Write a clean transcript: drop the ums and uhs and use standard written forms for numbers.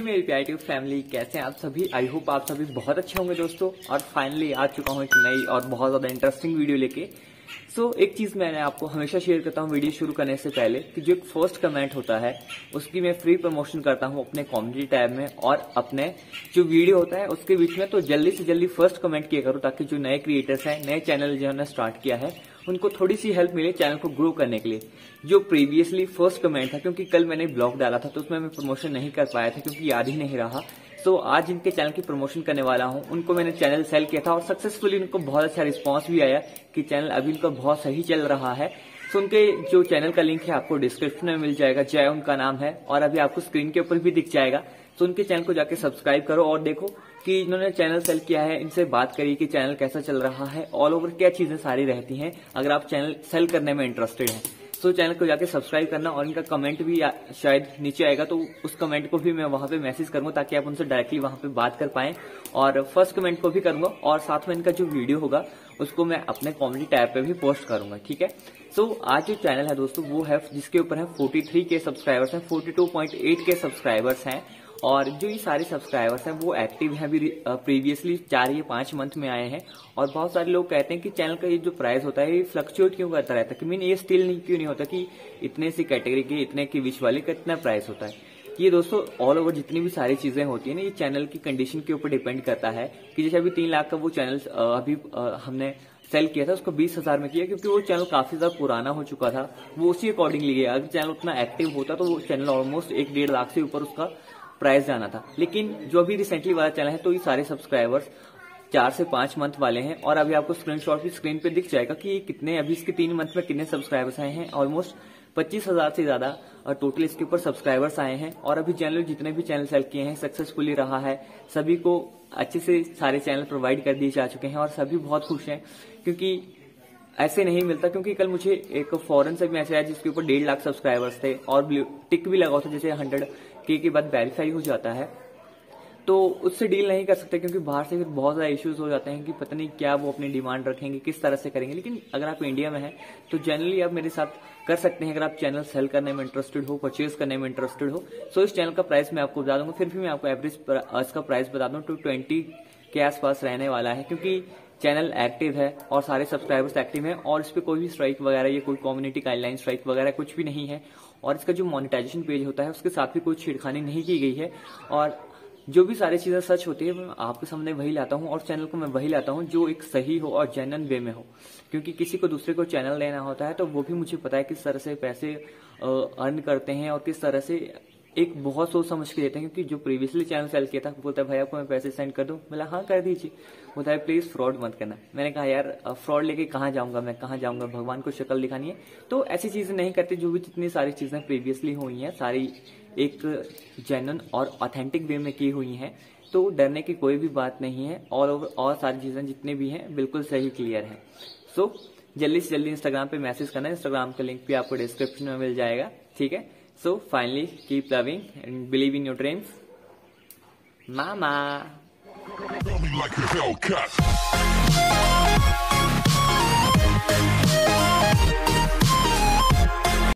मेरी प्यारी tube family, कैसे हैं आप सभी। आई होप आप सभी बहुत अच्छे होंगे दोस्तों। और फाइनली आ चुका हूं एक नई और बहुत ज्यादा इंटरेस्टिंग वीडियो लेके। एक चीज मैंने आपको हमेशा शेयर करता हूं वीडियो शुरू करने से पहले कि जो एक फर्स्ट कमेंट होता है उसकी मैं फ्री प्रमोशन करता हूं अपने कम्युनिटी टैब में, और अपने जो वीडियो होता है उसके बीच में। तो जल्दी से जल्दी फर्स्ट कमेंट किया करो ताकि जो नए क्रिएटर्स हैं, नए चैनल जिन्होंने स्टार्ट किया है, उनको थोड़ी सी हेल्प मिले चैनल को ग्रो करने के लिए। जो प्रीवियसली फर्स्ट कमेंट था, क्योंकि कल मैंने ब्लॉग डाला था तो उसमें मैं प्रमोशन नहीं कर पाया था क्योंकि याद ही नहीं रहा। आज जिनके चैनल की प्रमोशन करने वाला हूं उनको मैंने चैनल सेल किया था और सक्सेसफुली उनको बहुत अच्छा रिस्पांस भी आया कि चैनल अभी उनका बहुत सही चल रहा है। उनके जो चैनल का लिंक है आपको डिस्क्रिप्शन में मिल जाएगा, जय उनका नाम है, और अभी आपको स्क्रीन के ऊपर भी दिख जाएगा। उनके चैनल को जाके सब्सक्राइब करो और देखो कि इन्होंने चैनल सेल किया है, इनसे बात करिए कि चैनल कैसा चल रहा है, ऑल ओवर क्या चीजें सारी रहती हैं अगर आप चैनल सेल करने में इंटरेस्टेड हैं। चैनल को जाके सब्सक्राइब करना, और इनका कमेंट भी शायद नीचे आएगा तो उस कमेंट को भी मैं वहां पे मैसेज करूंगा ताकि आप उनसे डायरेक्टली वहां पे बात कर पाएं। और फर्स्ट कमेंट को भी करूंगा और साथ में इनका जो वीडियो होगा उसको मैं अपने कम्युनिटी टैब पे भी पोस्ट करूंगा, ठीक है। आज जो चैनल है दोस्तों वो है जिसके ऊपर है 43 के सब्सक्राइबर्स हैं, 42.8 के सब्सक्राइबर्स हैं। और जो ये सारे सब्सक्राइबर्स हैं वो एक्टिव हैं अभी प्रीवियसली 4 या 5 मंथ में आए हैं। और बहुत सारे लोग कहते हैं कि चैनल का ये जो प्राइस होता है ये फ्लक्चुएट क्यों करता रहता है, कि मीन ये स्टिल नहीं क्यों नहीं होता कि इतने सी कैटेगरी के, इतने की विश वाले का इतना प्राइस होता है। ये दोस्तों ऑल ओवर जितनी भी सारी चीजें होती है ना, ये चैनल की कंडीशन के ऊपर डिपेंड करता है। कि जैसे अभी 3 लाख का वो चैनल अभी हमने सेल किया था, उसको 20,000 में किया क्योंकि वो चैनल काफी ज्यादा पुराना हो चुका था, वो उसी अकॉर्डिंगली गया। अगर चैनल उतना एक्टिव होता तो वो चैनल ऑलमोस्ट 1-1.5 लाख से ऊपर उसका प्राइस जाना था। लेकिन जो अभी रिसेंटली वाला चैनल है तो ये सारे सब्सक्राइबर्स 4 से 5 मंथ वाले हैं। और अभी आपको स्क्रीनशॉट भी स्क्रीन पे दिख जाएगा कि कितने अभी इसके 3 मंथ में कितने सब्सक्राइबर्स आए हैं। ऑलमोस्ट 25,000 से ज्यादा टोटल इसके ऊपर सब्सक्राइबर्स आए हैं। और अभी चैनल जितने भी चैनल सेल किए हैं सक्सेसफुली रहा है, सभी को अच्छे से सारे चैनल प्रोवाइड कर दिए जा चुके हैं और सभी बहुत खुश हैं। क्योंकि ऐसे नहीं मिलता, क्योंकि कल मुझे एक फॉरेन से मैसेज आया जिसके ऊपर 1.5 लाख सब्सक्राइबर्स थे और ब्लू टिक भी लगा था, जैसे 100K के बाद वेरीफाई हो जाता है तो उससे डील नहीं कर सकते क्योंकि बाहर से फिर बहुत ज्यादा इश्यूज हो जाते हैं कि पता नहीं क्या वो अपनी डिमांड रखेंगे, किस तरह से करेंगे। लेकिन अगर आप इंडिया में हैं तो जनरली आप मेरे साथ कर सकते हैं अगर आप चैनल सेल करने में इंटरेस्टेड हो, परचेज करने में इंटरेस्टेड हो। इस चैनल का प्राइस मैं आपको बता दूंगा, फिर भी मैं आपको एवरेज का प्राइस बता दूं 220 के आसपास रहने वाला है, क्योंकि चैनल एक्टिव है और सारे सब्सक्राइबर्स एक्टिव हैं और इस पे कोई भी स्ट्राइक वगैरह या कोई कम्युनिटी गाइडलाइन स्ट्राइक वगैरह कुछ भी नहीं है। और इसका जो मोनेटाइजेशन पेज होता है उसके साथ भी कोई छेड़खानी नहीं की गई है। और जो भी सारी चीजें सच होती है मैं आपके सामने वही लाता हूँ और चैनल को मैं वही लाता हूँ जो एक सही हो और जेन्युइन वे में हो। क्योंकि किसी को दूसरे को चैनल लेना होता है तो वो भी मुझे पता है किस तरह से पैसे अर्न करते हैं और किस तरह से एक बहुत सोच समझ के देते हैं। क्योंकि जो प्रीवियसली चैनल सेल किया था बोलता है भाई आपको मैं पैसे सेंड कर दूं, बोला हाँ कर दीजिए। बोलता है प्लीज फ्रॉड मत करना। मैंने कहा यार फ्रॉड लेके कहाँ जाऊंगा मैं, कहाँ जाऊंगा, भगवान को शक्ल दिखानी है। तो ऐसी चीजें नहीं करते। जो भी जितनी सारी चीजें प्रीवियसली हुई हैं सारी एक जेन्युइन और ऑथेंटिक वे में की हुई हैं, तो डरने की कोई भी बात नहीं है। ऑल ओवर और सारी चीजें जितने भी हैं बिल्कुल सही क्लियर है। जल्दी से जल्दी इंस्टाग्राम पे मैसेज करना, इंस्टाग्राम का लिंक भी आपको डिस्क्रिप्शन में मिल जाएगा, ठीक है। Finally, keep loving and believe in your dreams. Mama.